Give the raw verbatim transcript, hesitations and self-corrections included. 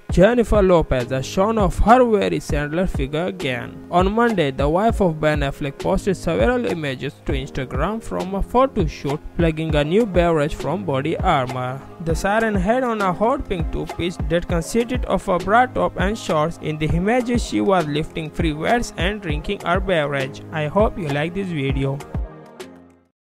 Jennifer Lopez has shown off her very Sandler figure again. On Monday, the wife of Ben Affleck posted several images to Instagram from a photo shoot plugging a new beverage from Body Armor. The siren had on a hot pink two-piece that consisted of a bra top and shorts. In the images, she was lifting free weights and drinking her beverage. I hope you like this video.